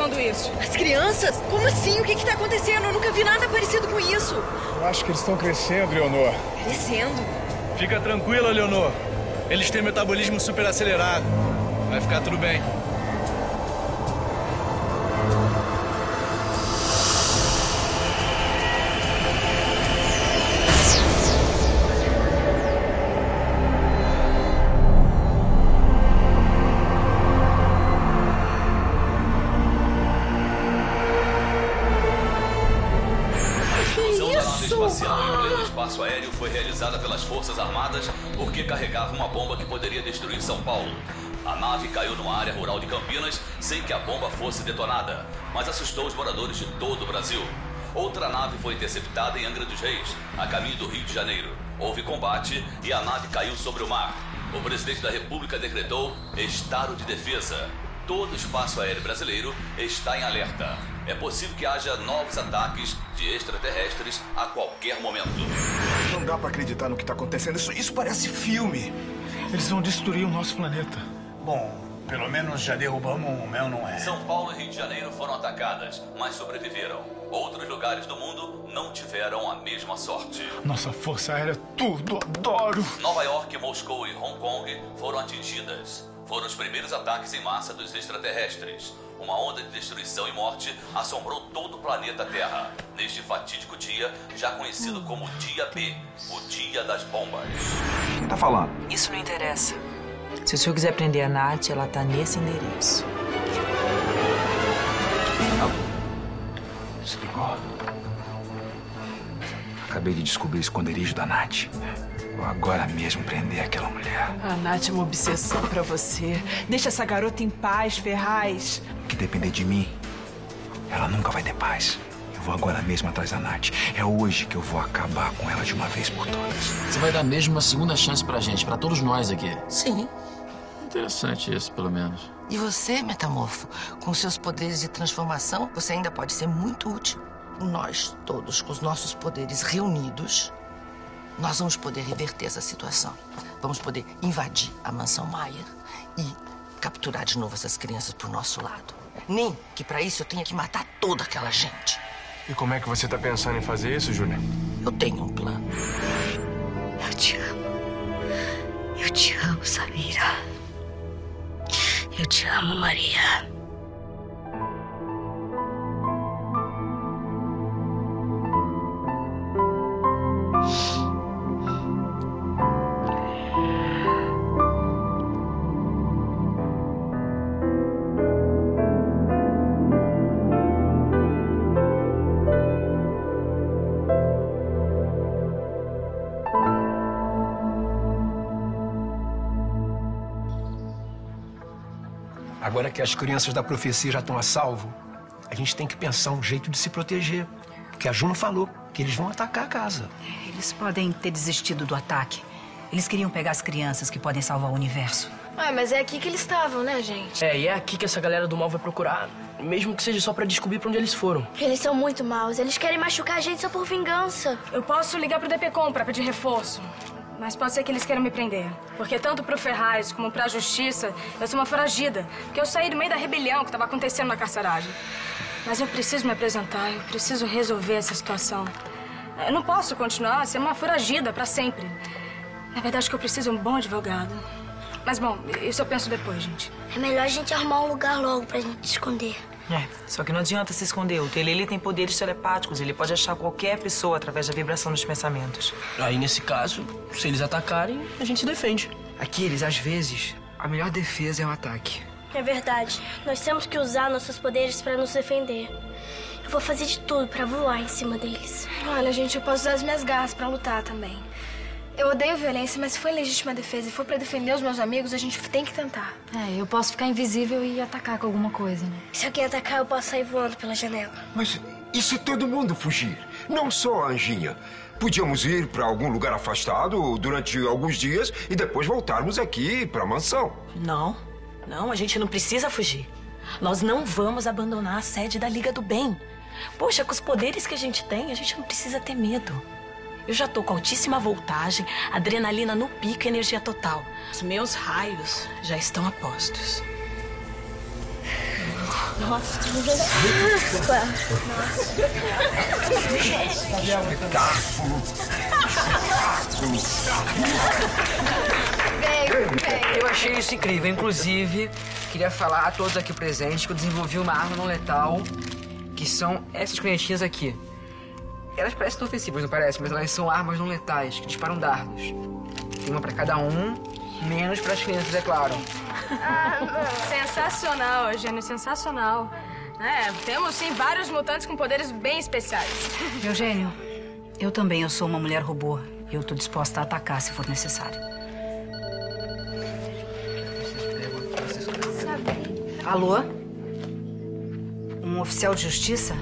buscando isso. As crianças? Como assim? O que tá acontecendo? Eu nunca vi nada parecido com isso. Eu acho que eles estão crescendo, Leonor. Crescendo? Fica tranquila, Leonor. Eles têm metabolismo super acelerado. Vai ficar tudo bem. Espaço aéreo foi realizada pelas Forças Armadas porque carregava uma bomba que poderia destruir São Paulo. A nave caiu numa área rural de Campinas sem que a bomba fosse detonada, mas assustou os moradores de todo o Brasil. Outra nave foi interceptada em Angra dos Reis, a caminho do Rio de Janeiro. Houve combate e a nave caiu sobre o mar. O presidente da República decretou estado de defesa. Todo o espaço aéreo brasileiro está em alerta. É possível que haja novos ataques de extraterrestres a qualquer momento. Não dá pra acreditar no que tá acontecendo. Isso parece filme. Eles vão destruir o nosso planeta. Bom, pelo menos já derrubamos o Mel, não é? São Paulo e Rio de Janeiro foram atacadas, mas sobreviveram. Outros lugares do mundo não tiveram a mesma sorte. Nossa força aérea é tudo, adoro! Nova York, Moscou e Hong Kong foram atingidas. Foram os primeiros ataques em massa dos extraterrestres. Uma onda de destruição e morte assombrou todo o planeta Terra. Neste fatídico dia, já conhecido como Dia B, o Dia das Bombas. Quem tá falando? Isso não interessa. Se o senhor quiser prender a Nath, ela tá nesse endereço. Desligou. Acabei de descobrir o esconderijo da Nath. Vou agora mesmo prender aquela mulher. A Nath é uma obsessão pra você. Deixa essa garota em paz, Ferraz. Que depender de mim, ela nunca vai ter paz. Eu vou agora mesmo atrás da Nath. É hoje que eu vou acabar com ela de uma vez por todas. Você vai dar mesmo uma segunda chance pra gente, pra todos nós aqui. Sim. Interessante isso, pelo menos. E você, Metamorfo, com seus poderes de transformação, você ainda pode ser muito útil. Nós todos, com os nossos poderes reunidos, nós vamos poder reverter essa situação. Vamos poder invadir a mansão Maia e capturar de novo essas crianças pro nosso lado. Nem que pra isso eu tenha que matar toda aquela gente. E como é que você tá pensando em fazer isso, Júlia? Eu tenho um plano. Eu te amo. Eu te amo, Samira. Eu te amo, Maria. Agora que as crianças da profecia já estão a salvo, a gente tem que pensar um jeito de se proteger. Porque a Juno falou que eles vão atacar a casa. Eles podem ter desistido do ataque. Eles queriam pegar as crianças que podem salvar o universo. Ah, mas é aqui que eles estavam, né, gente? É, e é aqui que essa galera do mal vai procurar. Mesmo que seja só pra descobrir pra onde eles foram. Eles são muito maus. Eles querem machucar a gente só por vingança. Eu posso ligar pro DPCOM pra pedir reforço. Mas pode ser que eles queiram me prender. Porque tanto pro Ferraz como pra Justiça, eu sou uma foragida. Porque eu saí do meio da rebelião que estava acontecendo na carceragem. Mas eu preciso me apresentar, eu preciso resolver essa situação. Eu não posso continuar a ser uma foragida pra sempre. Na verdade, acho que eu preciso de um bom advogado. Mas, bom, isso eu penso depois, gente. É melhor a gente arrumar um lugar logo pra gente se esconder. É, só que não adianta se esconder. O Telele tem poderes telepáticos. Ele pode achar qualquer pessoa através da vibração dos pensamentos. Aí, nesse caso, se eles atacarem, a gente se defende. Aquiles, às vezes, a melhor defesa é o ataque. É verdade. Nós temos que usar nossos poderes pra nos defender. Eu vou fazer de tudo pra voar em cima deles. Olha, gente, eu posso usar as minhas garras pra lutar também. Eu odeio violência, mas se for em legítima defesa e for pra defender os meus amigos, a gente tem que tentar. É, eu posso ficar invisível e atacar com alguma coisa, né? Se alguém atacar, eu posso sair voando pela janela. Mas e se todo mundo fugir? Não só a Anjinha. Podíamos ir pra algum lugar afastado durante alguns dias e depois voltarmos aqui pra mansão. Não, a gente não precisa fugir. Nós não vamos abandonar a sede da Liga do Bem. Poxa, com os poderes que a gente tem, a gente não precisa ter medo. Eu já tô com altíssima voltagem, adrenalina no pico e energia total. Os meus raios já estão a postos. Nossa. Eu achei isso incrível. Inclusive, queria falar a todos aqui presentes que eu desenvolvi uma arma não letal, que são essas canetinhas aqui. Elas parecem inofensivas, não parecem? Mas elas são armas não letais, que disparam dardos. Tem uma pra cada um, menos pras crianças, é claro. Sensacional, Eugênio, sensacional. Temos sim vários mutantes com poderes bem especiais. Eugênio, eu também, eu sou uma mulher robô. Eu tô disposta a atacar se for necessário. Alô? Um oficial de justiça?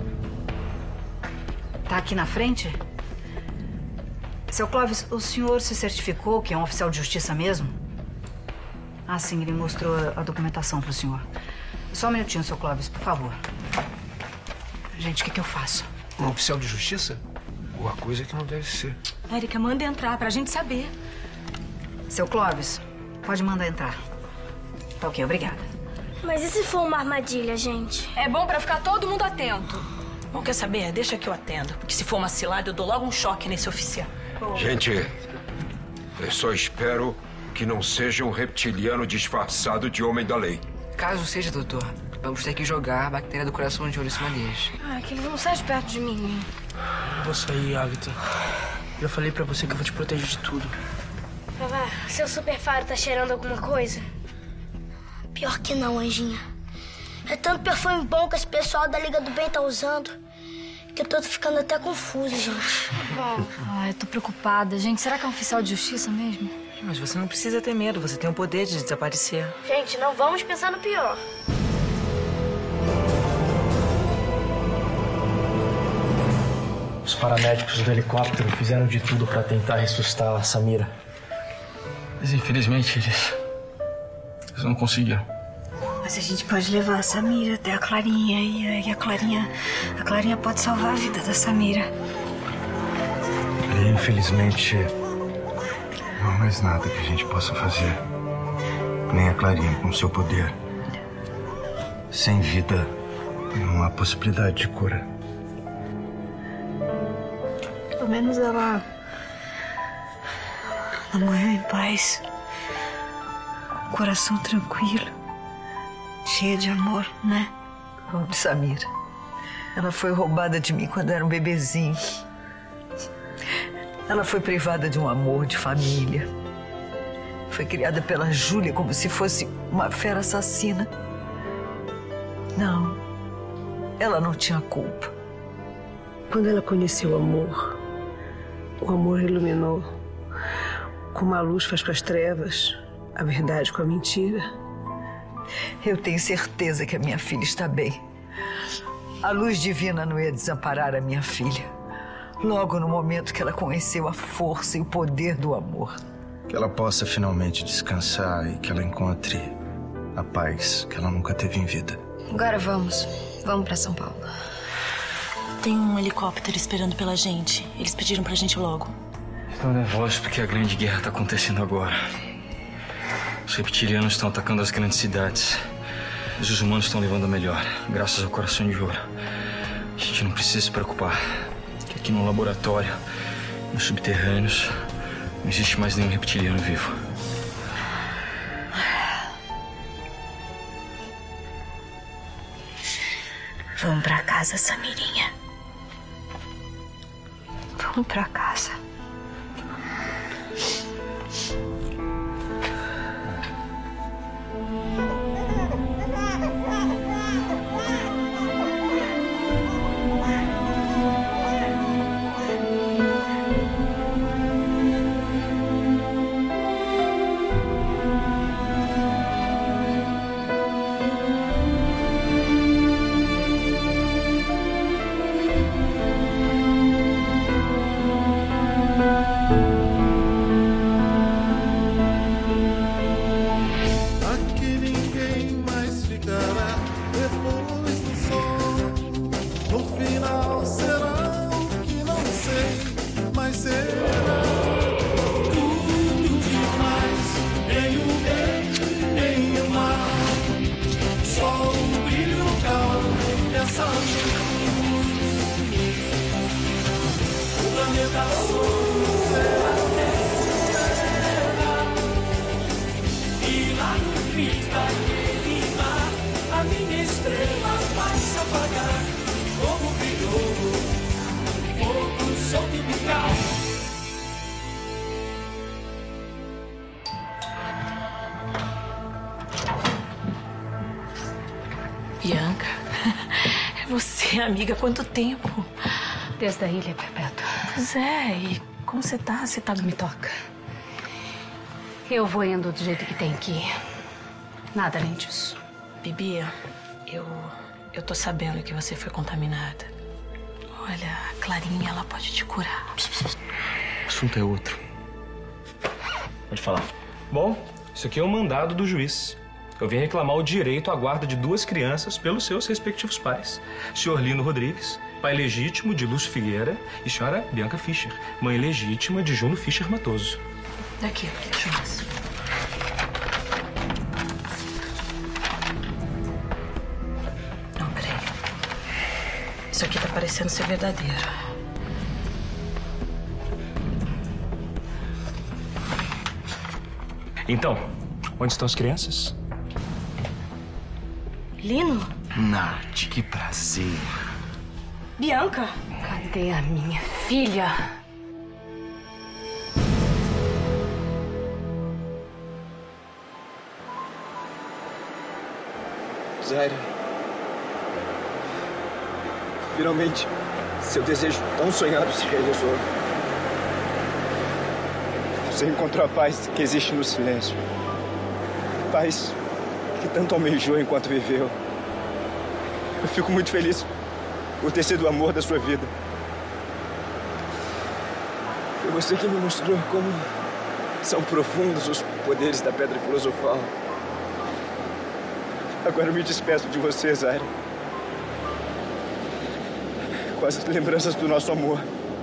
Tá aqui na frente? Seu Clóvis, o senhor se certificou que é um oficial de justiça mesmo? Ah, sim, ele mostrou a documentação pro senhor. Só um minutinho, seu Clóvis, por favor. Gente, o que eu faço? Um oficial de justiça? Uma coisa que não deve ser. Érica, manda entrar pra gente saber. Seu Clóvis, pode mandar entrar. Tá ok, obrigada. Mas e se for uma armadilha, gente? É bom pra ficar todo mundo atento. Bom, quer saber? Deixa que eu atendo. Porque se for uma cilada, eu dou logo um choque nesse oficial. Gente, eu só espero que não seja um reptiliano disfarçado de homem da lei. Caso seja, doutor, vamos ter que jogar a bactéria do coração de olho em cima deles. Que ele não sai de perto de mim. Vou sair, Agatha. Já falei pra você que eu vou te proteger de tudo. Vavá, seu super faro tá cheirando alguma coisa? Pior que não, Anjinha. É tanto perfume bom que esse pessoal da Liga do Bem tá usando que eu tô ficando até confuso, gente. Eu tô preocupada. Gente, será que é um oficial de justiça mesmo? Mas você não precisa ter medo. Você tem o poder de desaparecer. Gente, não vamos pensar no pior. Os paramédicos do helicóptero fizeram de tudo pra tentar ressuscitar a Samira. Mas infelizmente eles não conseguiram. Mas a gente pode levar a Samira até a Clarinha e a Clarinha pode salvar a vida da Samira. E, infelizmente, não há mais nada que a gente possa fazer. Nem a Clarinha com seu poder. Sem vida, não há possibilidade de cura. Pelo menos ela morreu em paz. Coração tranquilo. Cheia de amor, né? Pobre Samira. Ela foi roubada de mim quando era um bebezinho. Ela foi privada de um amor de família. Foi criada pela Júlia como se fosse uma fera assassina. Não, ela não tinha culpa. Quando ela conheceu o amor iluminou. Como a luz faz com as trevas, a verdade com a mentira. Eu tenho certeza que a minha filha está bem. A luz divina não ia desamparar a minha filha. Logo no momento que ela conheceu a força e o poder do amor. Que ela possa finalmente descansar e que ela encontre a paz que ela nunca teve em vida. Agora vamos. Vamos pra São Paulo. Tem um helicóptero esperando pela gente. Eles pediram pra gente logo. Estou nervoso porque a grande guerra tá acontecendo agora. Os reptilianos estão atacando as grandes cidades. Mas os humanos estão levando a melhor, graças ao coração de ouro. A gente não precisa se preocupar. Que aqui no laboratório, nos subterrâneos, não existe mais nenhum reptiliano vivo. Vamos pra casa, Samirinha. Vamos pra casa. E lá no fim daquele mar, a minha estrela vai se apagar, como brilhou fogo solto e bical. Bianca, é você, amiga, há quanto tempo? Desde a ilha, Perpétua. Pois é, e como você tá? Você tá do Me Toca? Eu vou indo do jeito que tem que ir. Nada além disso. Bibi, eu tô sabendo que você foi contaminada. Olha, a Clarinha, ela pode te curar. O assunto é outro. Pode falar. Bom, isso aqui é um mandado do juiz. Eu vim reclamar o direito à guarda de 2 crianças pelos seus respectivos pais. Senhor Lino Rodrigues, pai legítimo de Lúcio Figueira, e senhora Bianca Fischer, mãe legítima de Juno Fischer Matoso. Daqui, deixa eu ver. Não, peraí. Isso aqui tá parecendo ser verdadeiro. Então, onde estão as crianças? Lino? Nath, que prazer. Bianca? Cadê a minha filha? Zaira. Finalmente, seu desejo tão sonhado se realizou. Você encontrou a paz que existe no silêncio. Paz que tanto almejou enquanto viveu. Eu fico muito feliz por ter sido o amor da sua vida. Foi você que me mostrou como são profundos os poderes da Pedra Filosofal. Agora eu me despeço de você, Zaira. Com as lembranças do nosso amor.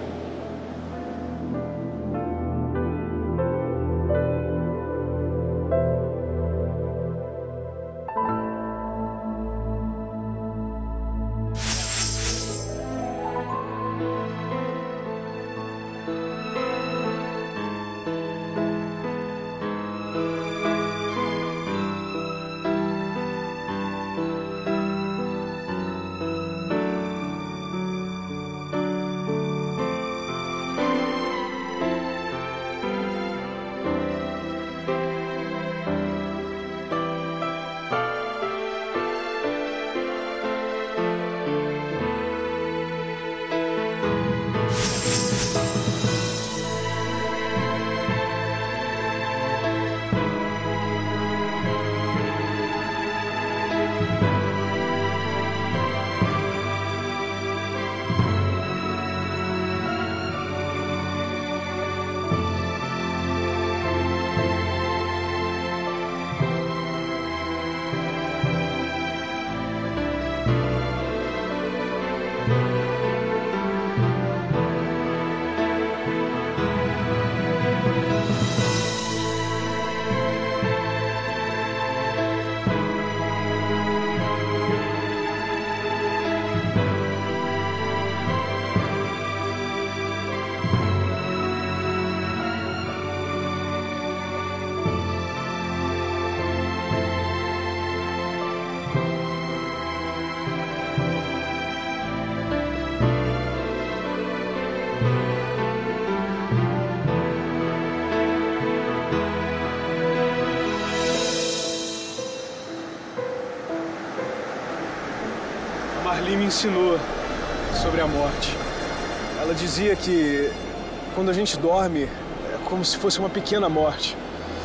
Marli me ensinou sobre a morte. Ela dizia que quando a gente dorme é como se fosse uma pequena morte.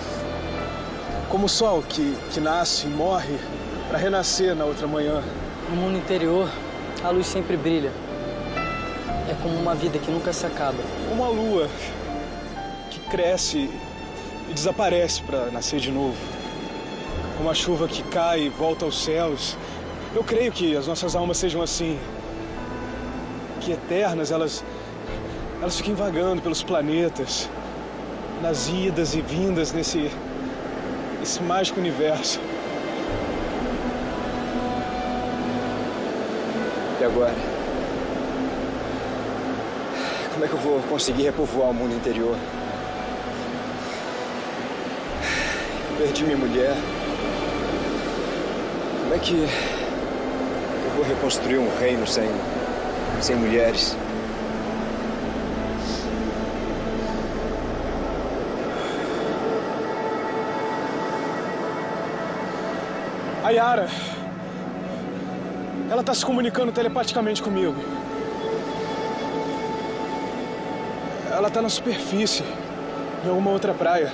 Como o sol que nasce e morre para renascer na outra manhã. No mundo interior, a luz sempre brilha. É como uma vida que nunca se acaba. Como a lua que cresce e desaparece para nascer de novo. Como a chuva que cai e volta aos céus. Eu creio que as nossas almas sejam assim. Que eternas, elas fiquem vagando pelos planetas. Nas idas e vindas nesse mágico universo. E agora? Como é que eu vou conseguir repovoar o mundo interior? Perdi minha mulher. Como é que eu vou reconstruir um reino sem mulheres? A Yara, ela tá se comunicando telepaticamente comigo. Ela tá na superfície, em alguma outra praia.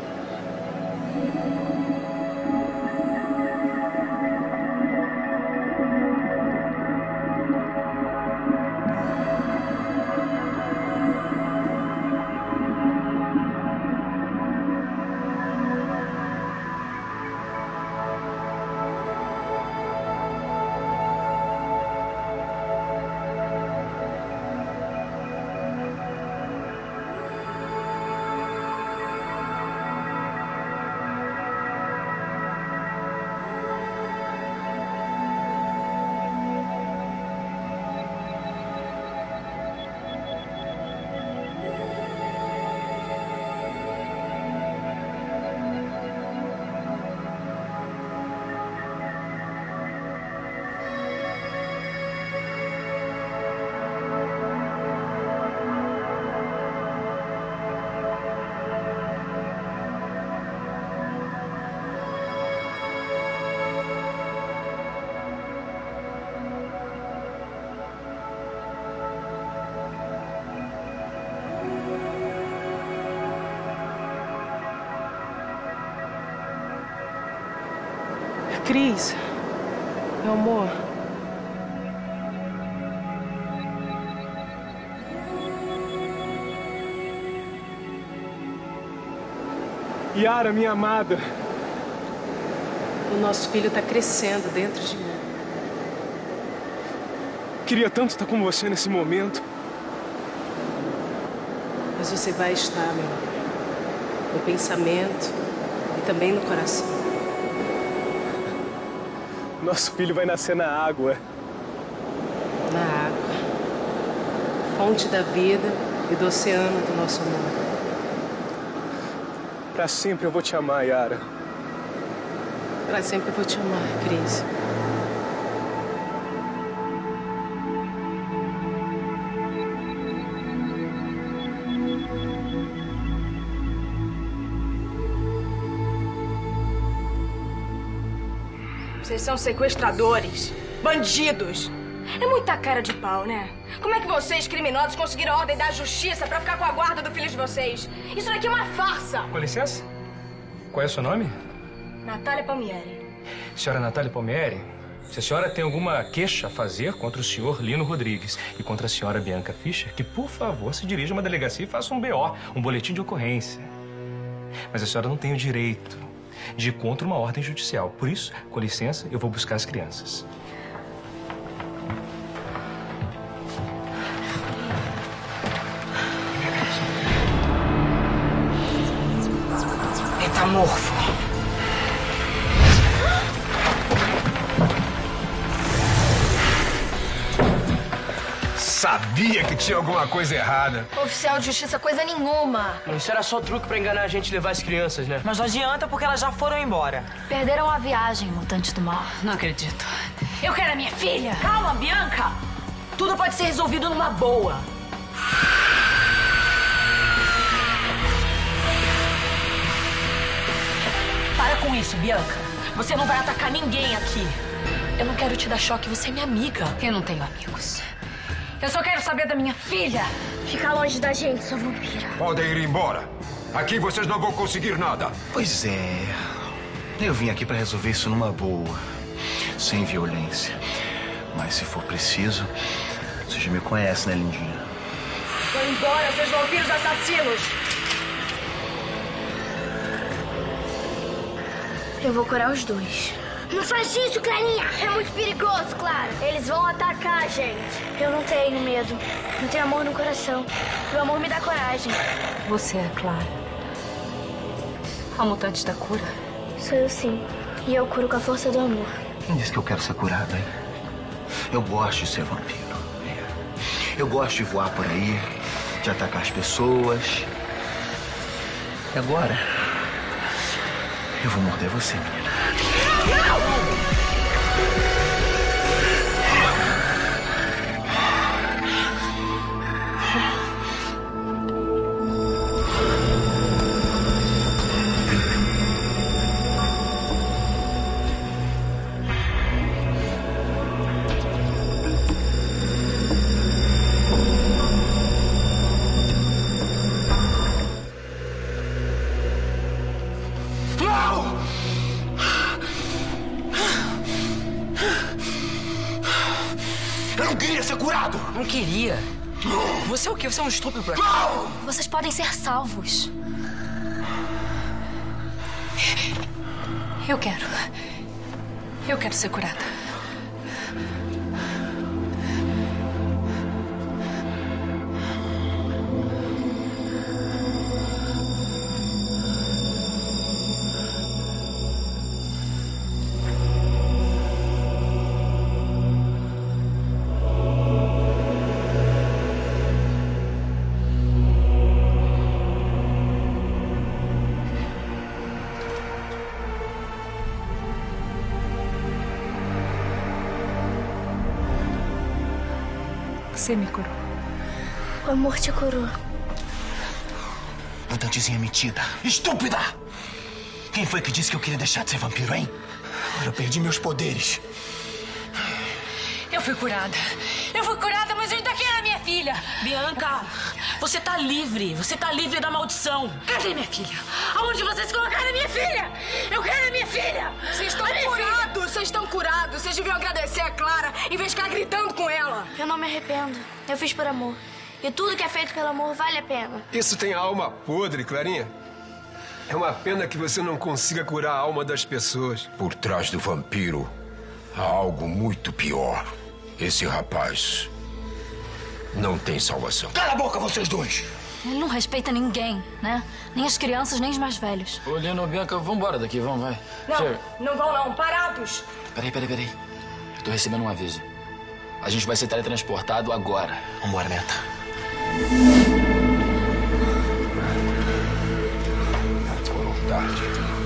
Cris, meu amor. Yara, minha amada. O nosso filho está crescendo dentro de mim. Queria tanto estar com você nesse momento. Mas você vai estar, meu amor. No pensamento e também no coração. Nosso filho vai nascer na água. Na água. Fonte da vida e do oceano do nosso amor. Pra sempre eu vou te amar, Yara. Pra sempre eu vou te amar, Cris. Vocês são sequestradores, bandidos. É muita cara de pau, né? Como é que vocês, criminosos, conseguiram a ordem da justiça pra ficar com a guarda do filho de vocês? Isso daqui é uma farsa! Com licença? Qual é o seu nome? Natália Palmieri. Senhora Natália Palmieri, se a senhora tem alguma queixa a fazer contra o senhor Lino Rodrigues e contra a senhora Bianca Fischer, que, por favor, se dirija a uma delegacia e faça um BO, um boletim de ocorrência. Mas a senhora não tem o direito de ir contra uma ordem judicial. Por isso, com licença, eu vou buscar as crianças. Metamorfo. Sabia que tinha alguma coisa errada. Oficial de justiça, coisa nenhuma. Isso era só truque pra enganar a gente e levar as crianças, né? Mas não adianta porque elas já foram embora. Perderam a viagem, mutante do mal. Não acredito. Eu quero a minha filha. Calma, Bianca. Tudo pode ser resolvido numa boa. Para com isso, Bianca. Você não vai atacar ninguém aqui. Eu não quero te dar choque, você é minha amiga. Eu não tenho amigos. Eu só quero saber da minha filha. Fica longe da gente, sua vampira. Podem ir embora. Aqui vocês não vão conseguir nada. Pois é. Eu vim aqui para resolver isso numa boa, sem violência. Mas se for preciso, você já me conhece, né, lindinha? Vão embora, seus vampiros assassinos! Eu vou curar os dois. Não faz isso, Clarinha! É muito perigoso, Clara. Eles vão atacar a gente. Eu não tenho medo. Eu tenho amor no coração. O amor me dá coragem. Você é Clara. A mutante da cura. Sou eu sim. E eu curo com a força do amor. Quem disse que eu quero ser curado, hein? Eu gosto de ser vampiro. Eu gosto de voar por aí, de atacar as pessoas. E agora, eu vou morder você, menina. Não! Eu não queria ser curado! Não queria. Você é o quê? Você é um estúpido pra Vocês podem ser salvos. Eu quero. Eu quero ser curada. Você me curou. O amor te curou. Mutantezinha metida. Estúpida! Quem foi que disse que eu queria deixar de ser vampiro, hein? Eu perdi meus poderes. Eu fui curada. Eu fui curada, mas eu ainda quero a minha filha. Bianca, você tá livre. Você tá livre da maldição. Cadê minha filha? Aonde vocês colocaram a minha filha? Eu quero a minha filha. Vocês estão curados. Vocês estão curados. Vocês deviam agradecer a Clara em vez de ficar gritando com ela. Eu não me arrependo. Eu fiz por amor. E tudo que é feito pelo amor vale a pena. Isso tem alma podre, Clarinha. É uma pena que você não consiga curar a alma das pessoas. Por trás do vampiro há algo muito pior. Esse rapaz não tem salvação. Cala a boca, vocês dois! Ele não respeita ninguém, né? Nem as crianças, nem os mais velhos. Ô, Lino, Bianca, vambora daqui, vamos, vai. Não, Chega. não vão não. Parados. Peraí. Eu tô recebendo um aviso. A gente vai ser teletransportado agora. Vambora, Meta. Foram tarde.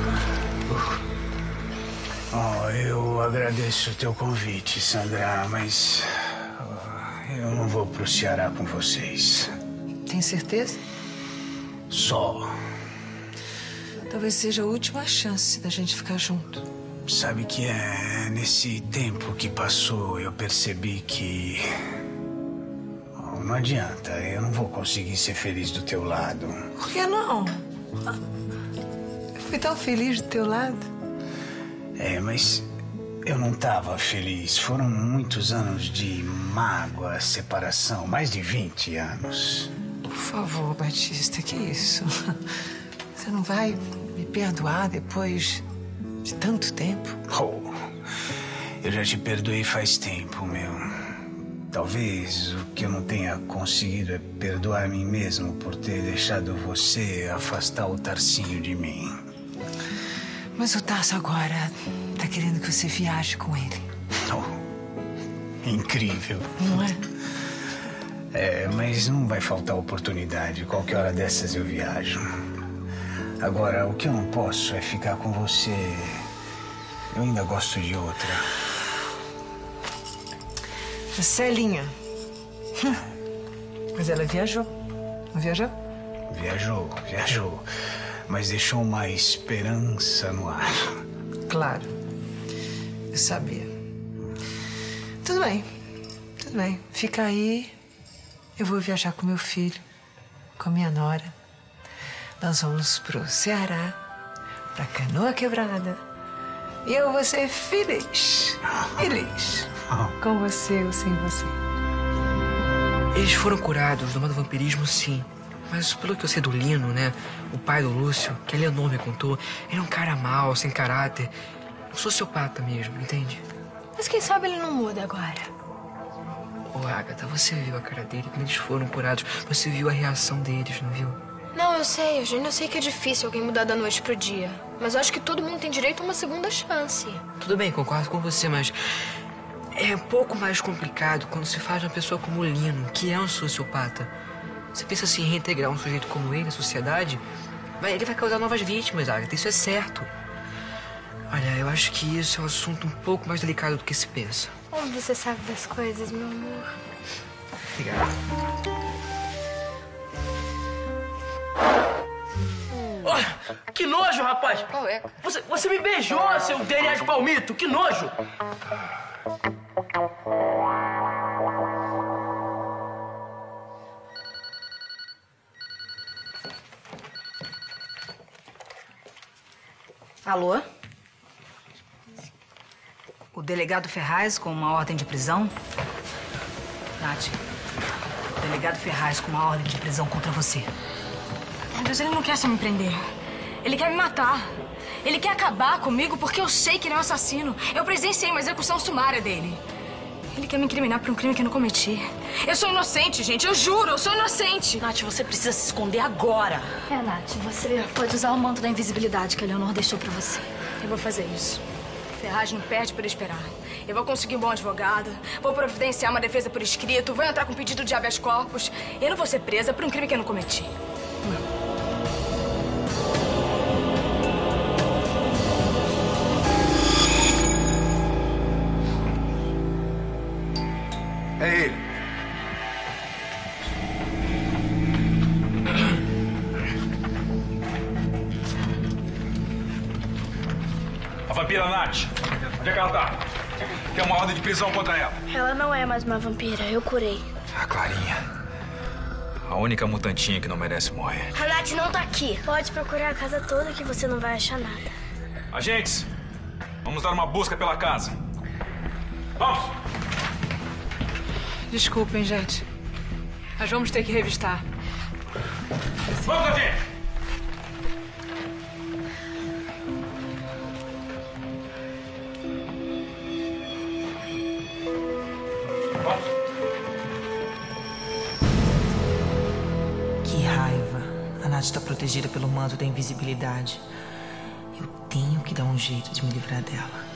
Oh, eu agradeço o teu convite, Sandra, mas eu não vou pro Ceará com vocês. Tem certeza? Só. Talvez seja a última chance da gente ficar junto. Sabe que nesse tempo que passou, eu percebi que não adianta, eu não vou conseguir ser feliz do teu lado. Por que não? Eu fui tão feliz do teu lado. Mas eu não estava feliz. Foram muitos anos de mágoa, separação, mais de 20 anos. Por favor, Batista, que isso? Você não vai me perdoar depois de tanto tempo? Oh, eu já te perdoei faz tempo, meu. Talvez o que eu não tenha conseguido é perdoar a mim mesmo por ter deixado você afastar o Tarcinho de mim. Mas o Tarso agora tá querendo que você viaje com ele. Oh, incrível. Não é? Mas não vai faltar oportunidade. Qualquer hora dessas eu viajo. Agora, o que eu não posso é ficar com você. Eu ainda gosto de outra. A Celinha. Mas ela viajou. Não viajou? Viajou. Mas deixou uma esperança no ar. Claro. Eu sabia. Tudo bem. Fica aí. Eu vou viajar com meu filho, com minha nora. Nós vamos pro Ceará, pra Canoa Quebrada. E eu vou ser feliz. Com você ou sem você. Eles foram curados do mal do vampirismo, sim. Mas pelo que eu sei do Lino, né? O pai do Lúcio, que a Leonor me contou, ele é um cara mau, sem caráter. Um sociopata mesmo, entende? Mas quem sabe ele não muda agora. Ô, Agatha, você viu a cara dele quando eles foram curados. Você viu a reação deles, não viu? Não, eu sei, Eugênio. Eu sei que é difícil alguém mudar da noite pro dia. Mas eu acho que todo mundo tem direito a uma segunda chance. Tudo bem, concordo com você, mas... é um pouco mais complicado quando se faz uma pessoa como o Lino, que é um sociopata. Você pensa assim, em reintegrar um sujeito como ele à sociedade? Ele vai causar novas vítimas, Agatha. Isso é certo. Olha, eu acho que isso é um assunto um pouco mais delicado do que se pensa. Como você sabe das coisas, meu amor? Obrigado. Oh, que nojo, rapaz! Qual é? Você me beijou, seu DNA de palmito! Que nojo! Alô? O delegado Ferraz com uma ordem de prisão? Nath, o delegado Ferraz com uma ordem de prisão contra você. Meu Deus, ele não quer só me prender. Ele quer me matar. Ele quer acabar comigo porque eu sei que ele é um assassino. Eu presenciei uma execução sumária dele. Ele quer me incriminar por um crime que eu não cometi. Eu sou inocente, gente. Eu juro, eu sou inocente. Nath, você precisa se esconder agora. É, Nath, você pode usar o manto da invisibilidade que a Leonor deixou pra você. Eu vou fazer isso. Ferraz não perde por esperar. Eu vou conseguir um bom advogado, vou providenciar uma defesa por escrito, vou entrar com pedido de habeas corpus. Eu não vou ser presa por um crime que eu não cometi. É ele. A vampira Nath. Onde é que ela tá? Tem uma ordem de prisão contra ela. Ela não é mais uma vampira, eu curei. A Clarinha. A única mutantinha que não merece morrer. A Nath não tá aqui. Pode procurar a casa toda que você não vai achar nada. Agentes, vamos dar uma busca pela casa. Vamos! Desculpem, gente. Mas vamos ter que revistar. Vamos, agente! Que raiva. A Nath está protegida pelo manto da invisibilidade. Eu tenho que dar um jeito de me livrar dela.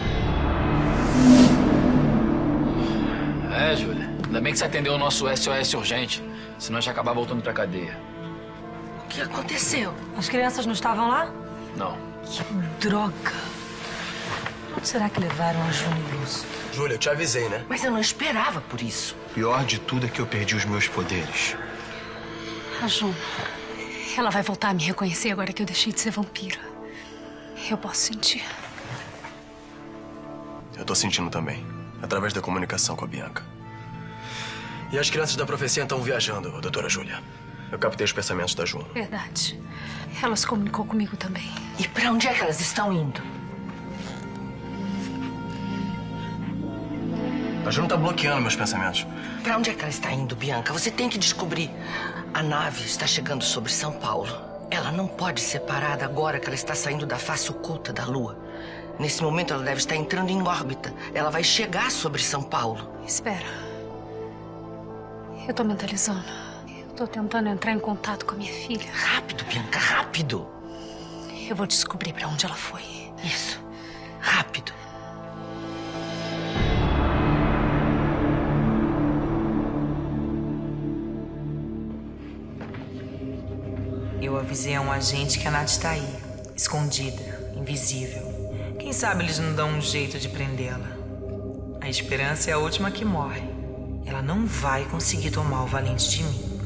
É, Júlia. Ainda bem que você atendeu o nosso SOS urgente. Senão a gente ia acabar voltando pra cadeia. O que aconteceu? As crianças não estavam lá? Não. Que droga. Onde será que levaram a Júlia e Lúcio? Júlia, eu te avisei, né? Mas eu não esperava por isso. Pior de tudo é que eu perdi os meus poderes. A Juna, ela vai voltar a me reconhecer agora que eu deixei de ser vampira. Eu posso sentir. Eu tô sentindo também. Através da comunicação com a Bianca. E as crianças da profecia estão viajando, doutora Júlia. Eu captei os pensamentos da Juna. Verdade. Ela se comunicou comigo também. E pra onde é que elas estão indo? A Juna tá bloqueando meus pensamentos. Pra onde é que ela está indo, Bianca? Você tem que descobrir. A nave está chegando sobre São Paulo. Ela não pode ser parada agora que ela está saindo da face oculta da Lua. Nesse momento, ela deve estar entrando em órbita. Ela vai chegar sobre São Paulo. Espera. Eu tô mentalizando. Eu tô tentando entrar em contato com a minha filha. Rápido, Bianca, rápido. Eu vou descobrir pra onde ela foi. Isso. Rápido. Eu avisei a um agente que a Nath está aí, escondida, invisível. Quem sabe eles não dão um jeito de prendê-la. A esperança é a última que morre. Ela não vai conseguir tomar o valente de mim.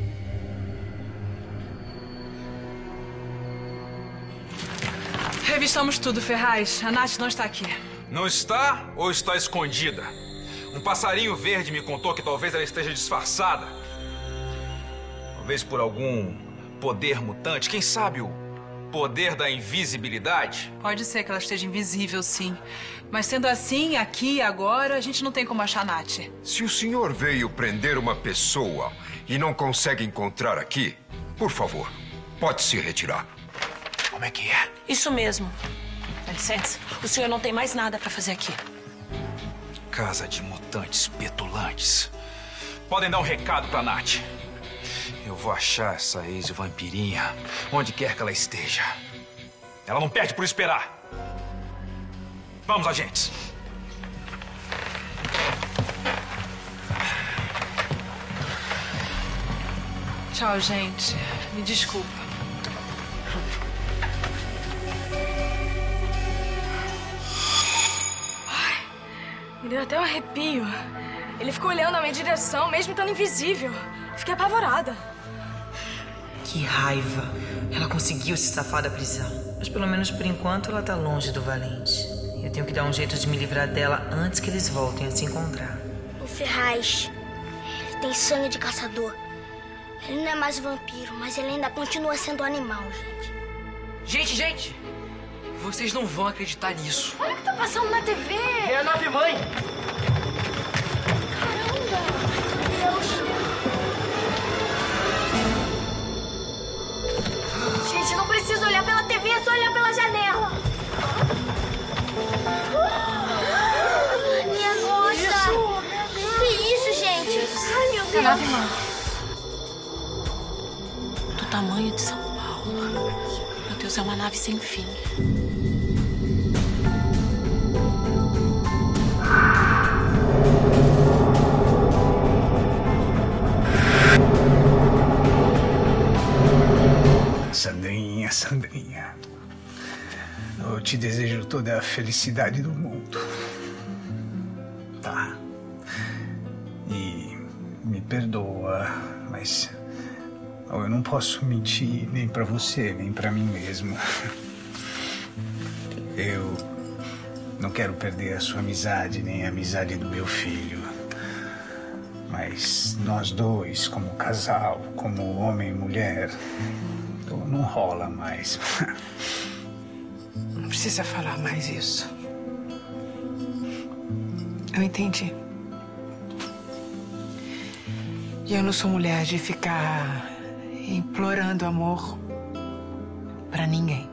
Revistamos tudo, Ferraz. A Nath não está aqui. Não está ou está escondida? Um passarinho verde me contou que talvez ela esteja disfarçada. Talvez por algum poder mutante. Quem sabe o poder da invisibilidade? Pode ser que ela esteja invisível, sim. Mas sendo assim, aqui e agora, a gente não tem como achar a Nath. Se o senhor veio prender uma pessoa e não consegue encontrar aqui, por favor, pode se retirar. Como é que é? Isso mesmo. Dá licença. O senhor não tem mais nada pra fazer aqui. Casa de mutantes petulantes. Podem dar um recado pra Nath. Eu vou achar essa ex-vampirinha onde quer que ela esteja. Ela não perde por esperar. Vamos, agentes. Tchau, gente. Me desculpa. Ai, me deu até um arrepio. Ele ficou olhando na minha direção, mesmo estando invisível. Fiquei apavorada. Que raiva. Ela conseguiu se safar da prisão. Mas pelo menos por enquanto ela tá longe do Valente. Eu tenho que dar um jeito de me livrar dela antes que eles voltem a se encontrar. O Ferraz, ele tem sangue de caçador. Ele não é mais vampiro, mas ele ainda continua sendo um animal, gente. Gente! Vocês não vão acreditar nisso. Olha o que tá passando na TV. É a nave-mãe. Gente, não precisa olhar pela TV, é só olhar pela janela. Minha moça! Que isso, gente? Ai, meu Deus! É a nave-mãe. Do tamanho de São Paulo. Meu Deus, é uma nave sem fim. Sandrinha, Sandrinha. Eu te desejo toda a felicidade do mundo. Tá? E me perdoa, mas eu não posso mentir nem pra você, nem pra mim mesmo. Eu não quero perder a sua amizade, nem a amizade do meu filho. Mas nós dois, como casal, como homem e mulher, não rola mais. Não precisa falar mais isso. Eu entendi. E eu não sou mulher de ficar implorando amor pra ninguém.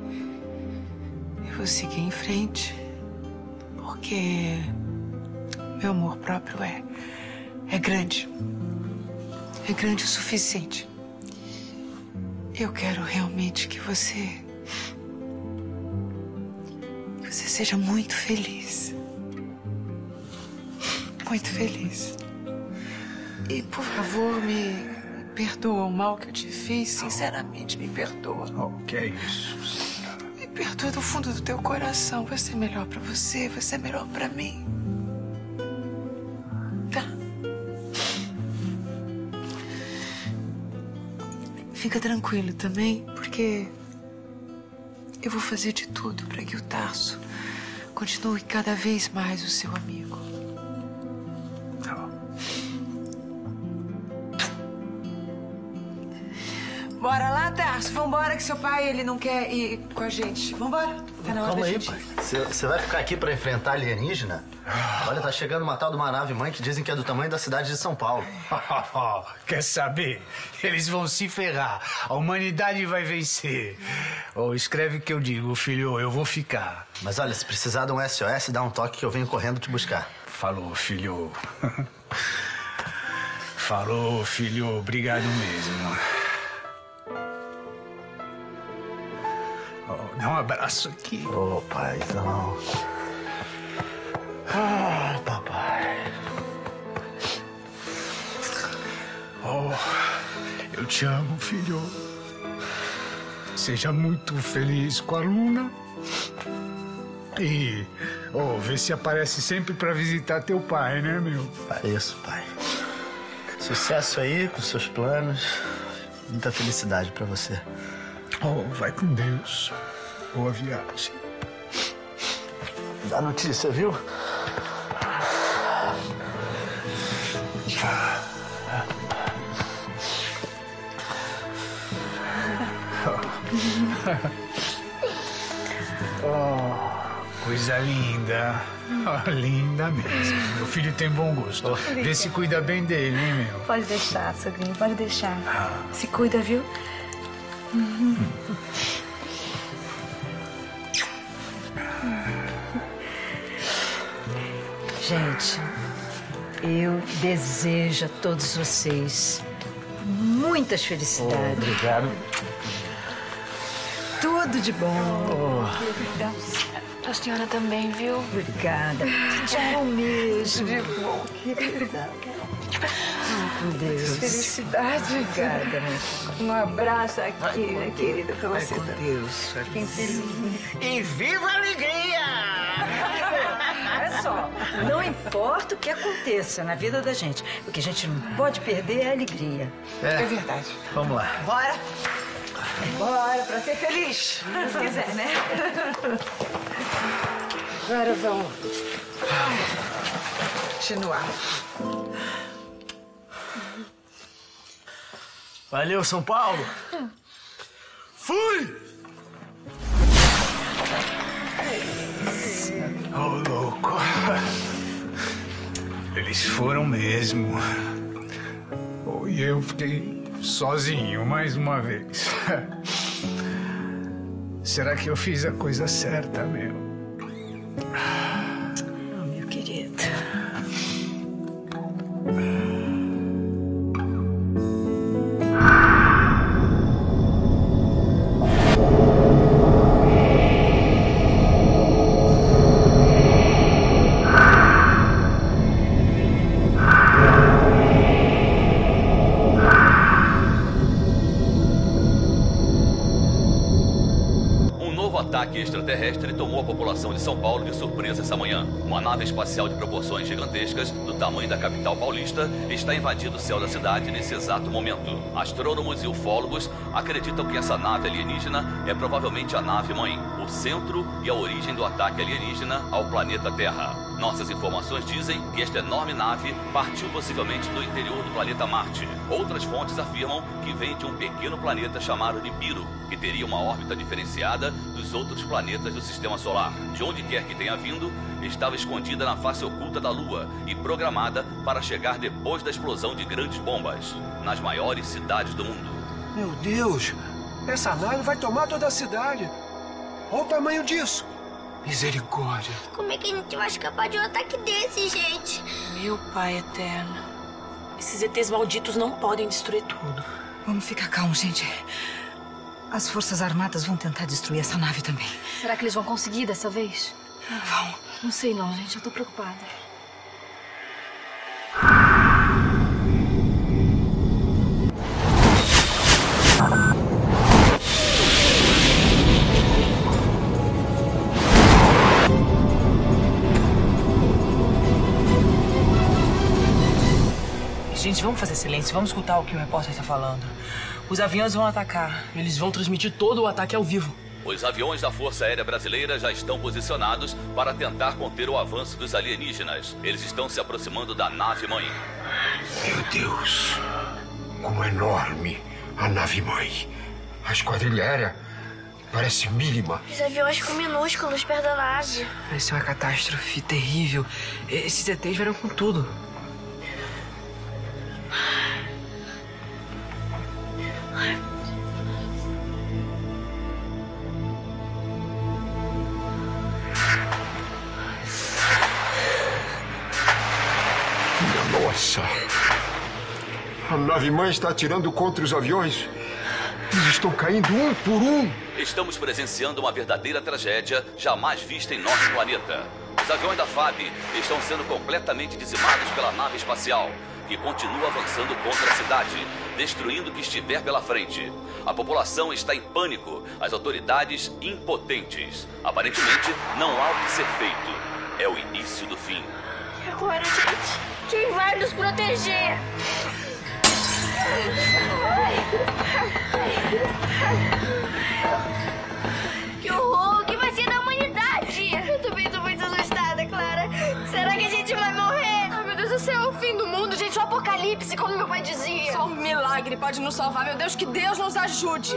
Eu vou seguir em frente, porque meu amor próprio é grande. É grande o suficiente. Eu quero realmente que você seja muito feliz. Muito feliz. E, por favor, me perdoa o mal que eu te fiz. Sinceramente, me perdoa. Oh, que é isso? Me perdoa do fundo do teu coração. Vai ser melhor pra você, vai ser melhor pra mim. Tá? Fica tranquilo também, porque eu vou fazer de tudo para que o Tarso continue cada vez mais o seu amigo. Tá bom. Bora lá, Tarso. Vambora que seu pai, ele não quer ir com a gente. Vambora. Tá na hora Calma da aí, gente pai. ir. Você vai ficar aqui pra enfrentar alienígena? Olha, tá chegando uma tal de uma nave-mãe que dizem que é do tamanho da cidade de São Paulo. Quer saber? Eles vão se ferrar. A humanidade vai vencer. Escreve o que eu digo, filho. Eu vou ficar. Mas olha, se precisar de um SOS, dá um toque que eu venho correndo te buscar. Falou, filho. Falou, filho. Obrigado mesmo. Dá um abraço aqui. Ô, paizão. Ah, papai. Eu te amo, filho. Seja muito feliz com a Luna. E vê se aparece sempre pra visitar teu pai, né, meu? É isso, pai. Sucesso aí com seus planos. Muita felicidade pra você. Vai com Deus. Boa viagem. Dá notícia, viu? Coisa linda. Linda mesmo. Meu filho tem bom gosto. Vê se cuida bem dele, hein, meu? Pode deixar, sogrinho, pode deixar. Se cuida, viu? Gente, eu desejo a todos vocês muitas felicidades. Obrigado. Tudo de bom. Pra senhora também, viu? Obrigada. Te amo mesmo. De bom, querida. Com Deus. Felicidade. Obrigada, né? Um abraço aqui, minha querida, pra você. Com Deus. Fiquem felizes. E viva a alegria! Olha só, não importa o que aconteça na vida da gente, o que a gente não pode perder é a alegria. É verdade. Vamos lá. Bora! Bora, pra ser feliz. Se quiser, né? Agora vamos continuar. Valeu, São Paulo! Fui! Ô, louco! Eles foram mesmo. E eu fiquei sozinho mais uma vez. Será que eu fiz a coisa certa, meu? Meu querido. ataque extraterrestre tomou a população de São Paulo de surpresa essa manhã. Uma nave espacial de proporções gigantescas, do tamanho da capital paulista, está invadindo o céu da cidade nesse exato momento. Astrônomos e ufólogos acreditam que essa nave alienígena é provavelmente a nave-mãe, o centro e a origem do ataque alienígena ao planeta Terra. Nossas informações dizem que esta enorme nave partiu possivelmente do interior do planeta Marte. Outras fontes afirmam que vem de um pequeno planeta chamado Nibiru, que teria uma órbita diferenciada dos outros planetas do Sistema Solar. De onde quer que tenha vindo, estava escondida na face oculta da Lua e programada para chegar depois da explosão de grandes bombas, nas maiores cidades do mundo. Meu Deus! Essa nave vai tomar toda a cidade! Olha o tamanho disso! Misericórdia! Como é que a gente vai escapar de um ataque desse, gente? Meu Pai eterno. Esses ETs malditos não podem destruir tudo. Vamos ficar calmos, gente. As Forças Armadas vão tentar destruir essa nave também. Será que eles vão conseguir dessa vez? Vão. Não sei não, gente. Eu tô preocupada. Gente, vamos fazer silêncio. Vamos escutar o que o repórter está falando. Os aviões vão atacar. Eles vão transmitir todo o ataque ao vivo. Os aviões da Força Aérea Brasileira já estão posicionados para tentar conter o avanço dos alienígenas. Eles estão se aproximando da nave-mãe. Meu Deus, como enorme a nave-mãe. A esquadrilha aérea parece mínima. Os aviões ficam minúsculos perto da nave. Vai ser uma catástrofe terrível. Esses ETs vieram com tudo. Nossa! A nave-mãe está atirando contra os aviões. Eles estão caindo um por um. Estamos presenciando uma verdadeira tragédia jamais vista em nosso planeta. Os aviões da FAB estão sendo completamente dizimados pela nave espacial, que continua avançando contra a cidade, destruindo o que estiver pela frente. A população está em pânico, as autoridades impotentes. Aparentemente, não há o que ser feito. É o início do fim. E agora, gente? Quem vai nos proteger? Que horror! O que vai ser da humanidade? Eu também tô muito assustada, Clara. Será que a gente vai morrer? Ai, meu Deus, esse é o fim do mundo, gente. O apocalipse, como meu pai dizia. Só um milagre pode nos salvar. Meu Deus, que Deus nos ajude.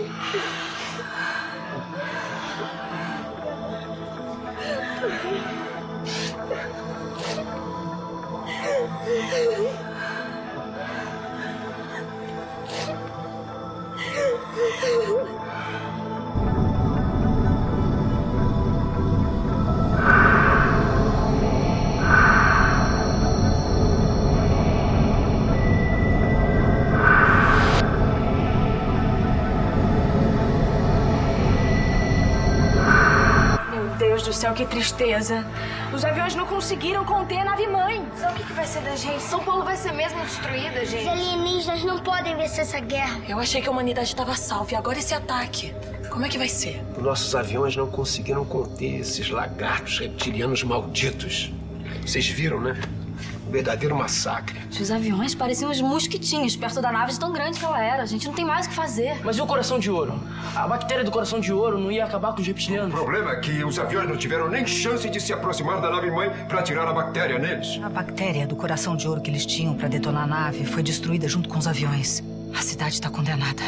Meu Deus do céu, que tristeza. Os aviões não conseguiram conter a nave-mãe. Sabe o que vai ser da gente? São Paulo vai ser mesmo destruída, gente. Os alienígenas não podem vencer essa guerra. Eu achei que a humanidade estava salva e agora esse ataque. Como é que vai ser? Nossos aviões não conseguiram conter esses lagartos reptilianos malditos. Vocês viram, né? Um verdadeiro massacre. Os aviões pareciam uns mosquitinhos perto da nave de tão grande que ela era. A gente não tem mais o que fazer. Mas e o coração de ouro? A bactéria do coração de ouro não ia acabar com os reptilianos? O problema é que os aviões não tiveram nem chance de se aproximar da nave-mãe para tirar a bactéria neles. A bactéria do coração de ouro que eles tinham para detonar a nave foi destruída junto com os aviões. A cidade está condenada.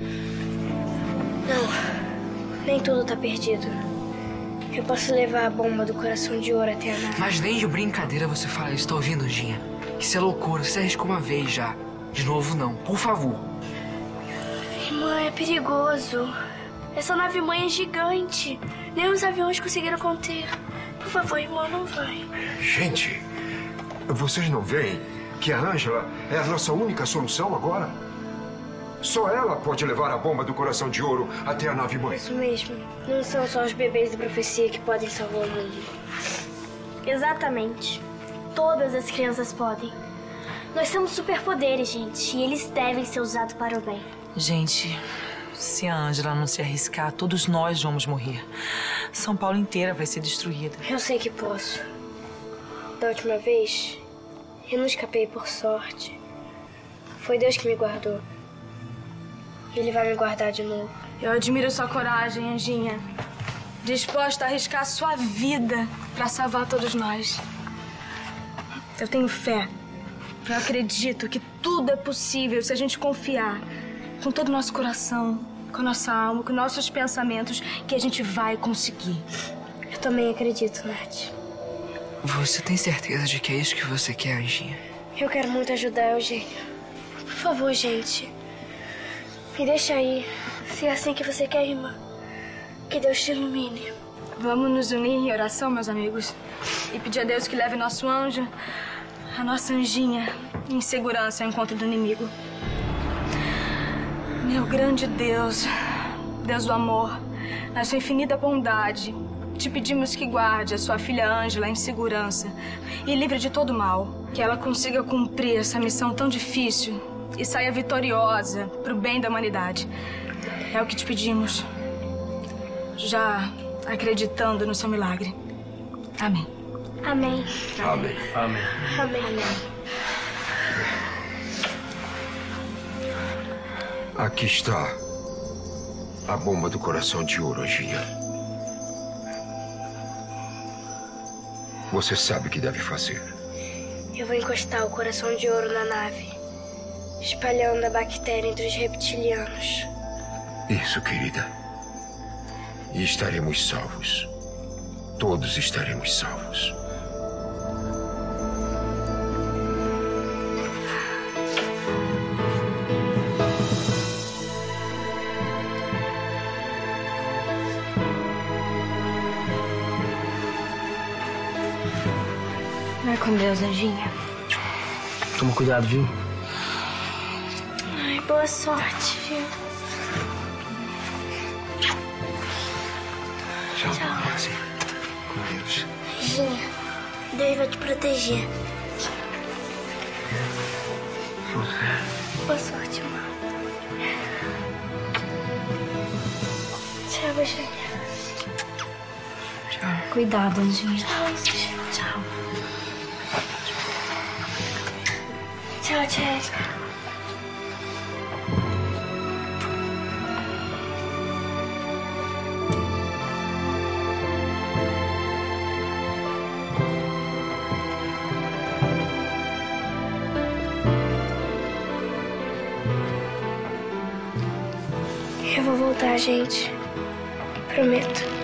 Não, nem tudo tá perdido. Eu posso levar a bomba do coração de ouro até a nave. Mas nem de brincadeira você fala isso, tá ouvindo, Anjinha? Isso é loucura, você arriscou uma vez já. De novo, não. Por favor. Irmã, é perigoso. Essa nave-mãe é gigante. Nem os aviões conseguiram conter. Por favor, irmã, não vai. Gente, vocês não veem que a Ângela é a nossa única solução agora? Só ela pode levar a bomba do coração de ouro até a nave-mãe. Isso mesmo. Não são só os bebês da profecia que podem salvar o mundo. Exatamente. Todas as crianças podem. Nós temos superpoderes, gente, e eles devem ser usados para o bem. Gente, se a Ângela não se arriscar, todos nós vamos morrer. São Paulo inteira vai ser destruída. Eu sei que posso. Da última vez, eu não escapei por sorte. Foi Deus que me guardou. E Ele vai me guardar de novo. Eu admiro sua coragem, Anjinha. Disposta a arriscar sua vida para salvar todos nós. Eu tenho fé. Eu acredito que tudo é possível se a gente confiar com todo o nosso coração, com a nossa alma, com nossos pensamentos, que a gente vai conseguir. Eu também acredito, Nath. Você tem certeza de que é isso que você quer, Anjinha? Eu quero muito ajudar, Eugênio. Por favor, gente. Me deixa aí. Se é assim que você quer, irmã. Que Deus te ilumine. Vamos nos unir em oração, meus amigos. E pedir a Deus que leve nosso anjo, a nossa Anjinha, em segurança ao encontro do inimigo. Meu grande Deus, Deus do amor, na sua infinita bondade, te pedimos que guarde a sua filha Ângela em segurança e livre de todo mal. Que ela consiga cumprir essa missão tão difícil e saia vitoriosa pro bem da humanidade. É o que te pedimos, já acreditando no seu milagre. Amém. Amém. Amém. Amém. Amém. Aqui está a bomba do coração de ouro, Anjinha. Você sabe o que deve fazer. Eu vou encostar o coração de ouro na nave, espalhando a bactéria entre os reptilianos. Isso, querida. E estaremos salvos. Todos estaremos salvos. Vai com Deus, Anjinha. Toma cuidado, viu? Ai, boa sorte, viu? Tchau. Tchau. Com Deus. Anjinha, Deus vai te proteger. Boa sorte, irmão. Tchau, Anjinha. Tchau. Cuidado, Anjinha. Tchau. Tchau, Jéssica. Eu vou voltar, gente. Prometo.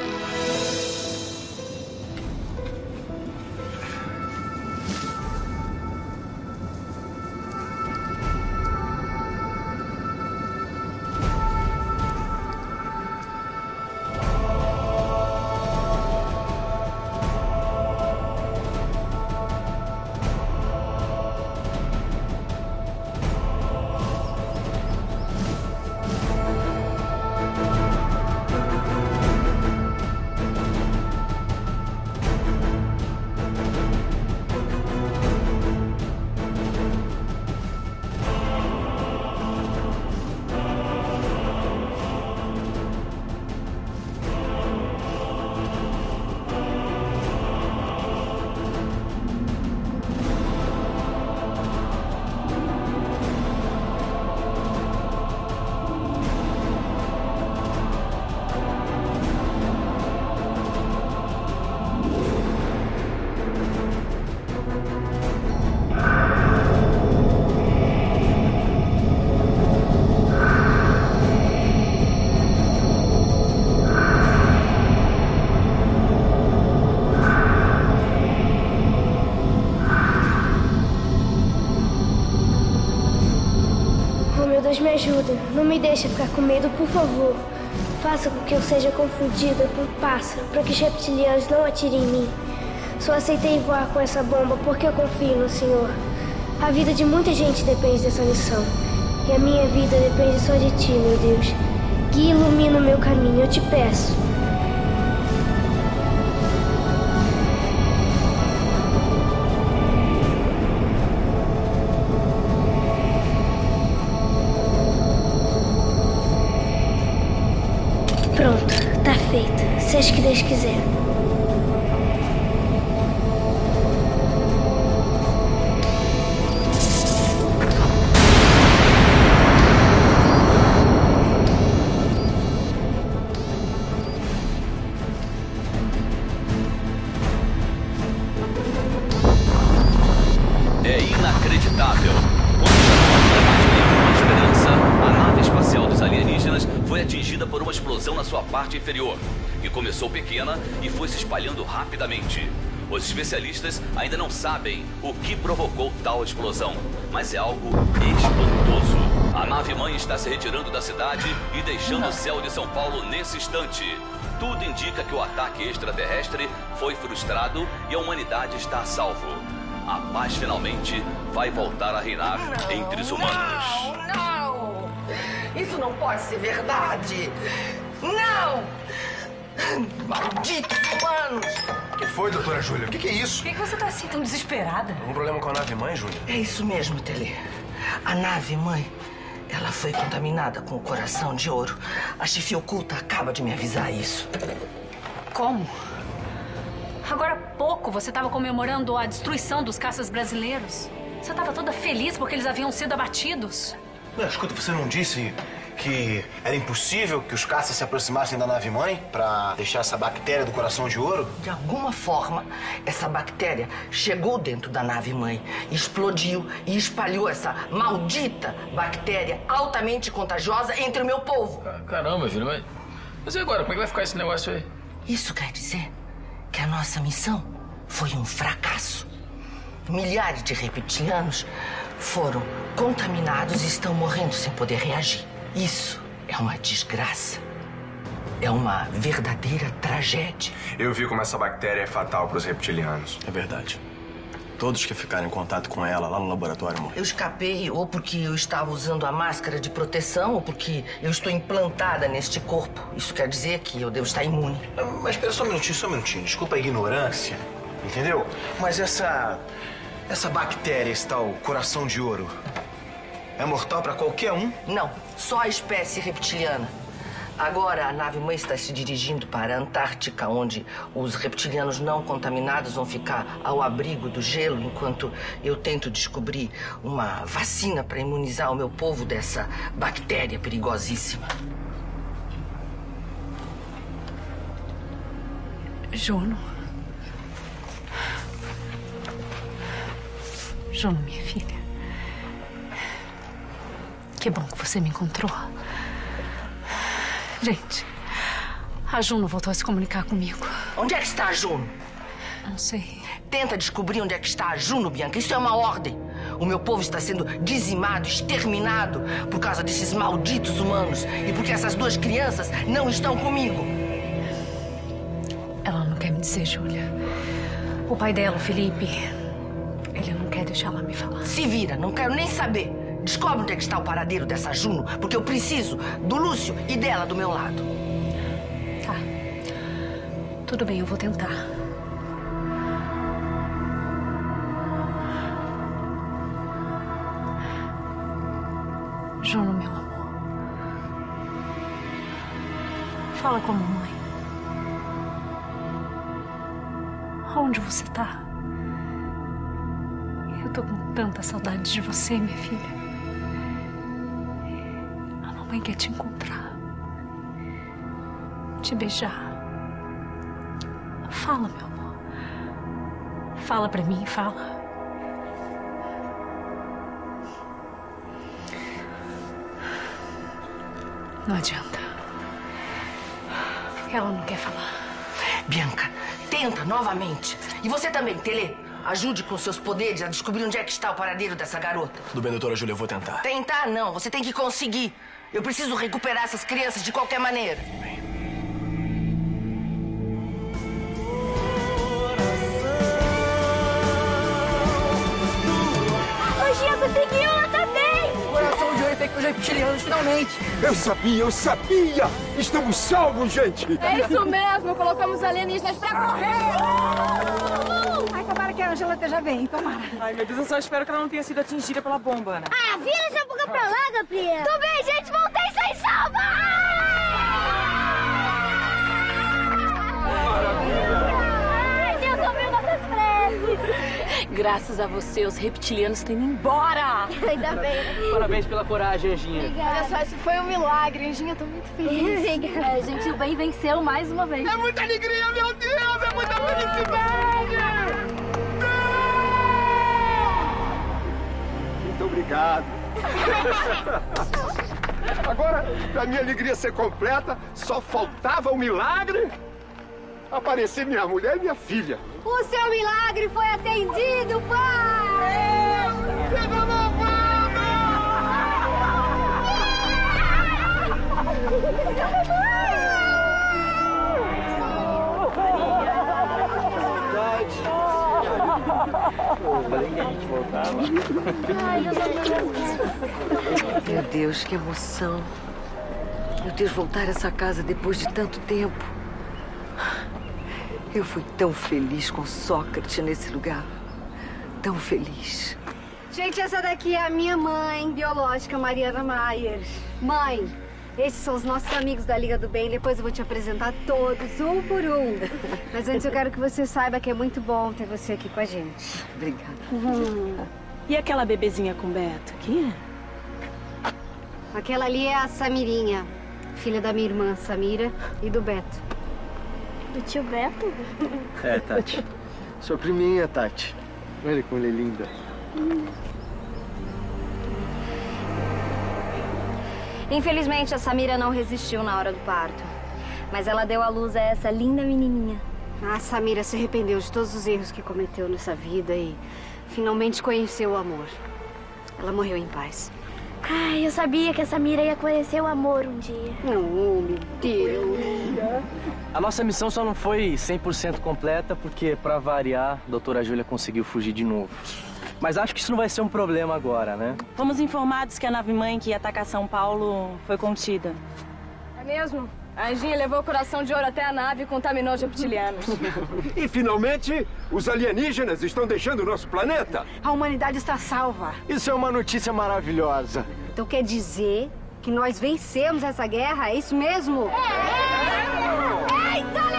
Me ajuda. Não me deixe ficar com medo, por favor. Faça com que eu seja confundida com um pássaro, para que os reptilianos não atirem em mim. Só aceitei voar com essa bomba porque eu confio no Senhor. A vida de muita gente depende dessa missão. E a minha vida depende só de Ti, meu Deus. Guia e ilumina o meu caminho, eu te peço. Pronto, tá feito. Seja o que Deus quiser. É inacreditável. Quando já não havia mais nenhuma esperança, a nave espacial dos alienígenas foi atingida por uma explosão na sua parte inferior, que começou pequena e foi se espalhando rapidamente. Os especialistas ainda não sabem o que provocou tal explosão, mas é algo espantoso. A nave-mãe está se retirando da cidade e deixando o céu de São Paulo nesse instante. Tudo indica que o ataque extraterrestre foi frustrado e a humanidade está a salvo. A paz finalmente vai voltar a reinar entre os humanos. Não! Isso não pode ser verdade! Não! Malditos humanos! O que foi, doutora Júlia? O que é isso? Por que você tá assim tão desesperada? Um problema com a nave-mãe, Júlia? É isso mesmo, Tele. A nave-mãe, ela foi contaminada com o coração de ouro. A chefia oculta acaba de me avisar isso. Como? Agora há pouco você estava comemorando a destruição dos caças brasileiros. Você estava toda feliz porque eles haviam sido abatidos. Escuta, você não disse que era impossível que os caças se aproximassem da nave-mãe pra deixar essa bactéria do coração de ouro? De alguma forma, essa bactéria chegou dentro da nave-mãe, explodiu e espalhou essa maldita bactéria altamente contagiosa entre o meu povo. Caramba, filho, mas e agora? Como é que vai ficar esse negócio aí? Isso quer dizer que a nossa missão foi um fracasso. Milhares de reptilianos foram contaminados e estão morrendo sem poder reagir. Isso é uma desgraça. É uma verdadeira tragédia. Eu vi como essa bactéria é fatal para os reptilianos. É verdade. Todos que ficaram em contato com ela lá no laboratório morreram. Eu escapei ou porque eu estava usando a máscara de proteção ou porque eu estou implantada neste corpo. Isso quer dizer que eu devo estar imune. Mas espera só um minutinho. Desculpa a ignorância, entendeu? Mas essa bactéria, esse tal coração de ouro, é mortal para qualquer um? Não, só a espécie reptiliana. Agora a nave-mãe está se dirigindo para a Antártica, onde os reptilianos não contaminados vão ficar ao abrigo do gelo, enquanto eu tento descobrir uma vacina para imunizar o meu povo dessa bactéria perigosíssima. Juno. Juno, minha filha. Que bom que você me encontrou. Gente, a Juno voltou a se comunicar comigo. Onde é que está a Juno? Não sei. Tenta descobrir onde é que está a Juno, Bianca. Isso é uma ordem. O meu povo está sendo dizimado, exterminado por causa desses malditos humanos. E porque essas duas crianças não estão comigo. Ela não quer me dizer, Júlia. O pai dela, o Felipe, ele não quer deixar ela me falar. Se vira, não quero nem saber. Descobre onde é que está o paradeiro dessa Juno, porque eu preciso do Lúcio e dela do meu lado. Tá. Tudo bem, eu vou tentar. Juno, meu amor. Fala com a mamãe. Onde você tá? Eu tô com tanta saudade de você, minha filha. A mamãe quer te encontrar. Te beijar. Fala, meu amor. Fala pra mim, fala. Não adianta. Ela não quer falar. Bianca, tenta novamente. E você também, Tele. Ajude com seus poderes a descobrir onde é que está o paradeiro dessa garota. Tudo bem, doutora Júlia, eu vou tentar. Tentar não, você tem que conseguir. Eu preciso recuperar essas crianças de qualquer maneira. Hoje eu consegui uma também! Coração de ouro feito reptilianos, finalmente! Eu sabia! Estamos salvos, gente! É isso mesmo, colocamos alienígenas pra correr! Ai, tomara que a Ângela esteja bem, tomara. Ai, meu Deus, eu só espero que ela não tenha sido atingida pela bomba, Ana. Ah, vira essa boca pra lá, Gabriel! Tô bem, gente, voltei sem salva! Ai, Deus ouviu nossas preces! Graças a você, os reptilianos estão indo embora! Ainda bem. Parabéns pela coragem, Anjinha. Olha só, isso foi um milagre, Anjinha, tô muito feliz. Obrigada. Gente, o bem venceu mais uma vez. É muita alegria, meu Deus! É muita felicidade! Muito obrigado. Agora, pra minha alegria ser completa, só faltava um milagre. Aparecer minha mulher e minha filha. O seu milagre foi atendido, pai! Chegou Eu falei que a gente voltava. Meu Deus, que emoção. Meu Deus, voltar a essa casa depois de tanto tempo. Eu fui tão feliz com Sócrates nesse lugar. Tão feliz. Gente, essa daqui é a minha mãe biológica, Mariana Maier. Mãe, esses são os nossos amigos da Liga do Bem. Depois eu vou te apresentar todos, um por um. Mas antes eu quero que você saiba que é muito bom ter você aqui com a gente. Obrigada. E aquela bebezinha com Beto? Quem é? Aquela ali é a Samirinha, filha da minha irmã Samira e do Beto. Do tio Beto? É, Tati. Sua priminha, Tati. Olha como ela é linda. Infelizmente, a Samira não resistiu na hora do parto. Mas ela deu à luz a essa linda menininha. A Samira se arrependeu de todos os erros que cometeu nessa vida e finalmente conheceu o amor. Ela morreu em paz. Ai, eu sabia que a Samira ia conhecer o amor um dia. Oh, meu Deus. A nossa missão só não foi 100% completa porque, pra variar, a doutora Júlia conseguiu fugir de novo. Mas acho que isso não vai ser um problema agora, né? Fomos informados que a nave-mãe que ia atacar São Paulo foi contida. É mesmo? A Anjinha levou o coração de ouro até a nave e contaminou os reptilianos. E, finalmente, os alienígenas estão deixando o nosso planeta. A humanidade está salva. Isso é uma notícia maravilhosa. Então quer dizer que nós vencemos essa guerra? É isso mesmo? Eita,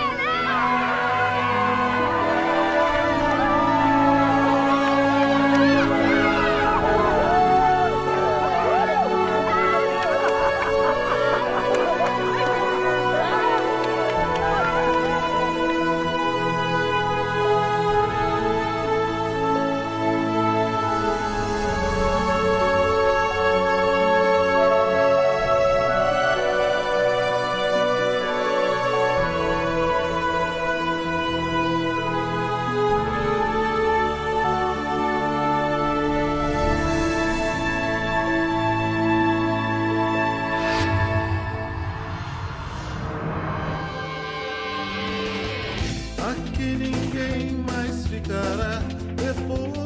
Aqui ninguém mais ficará depois.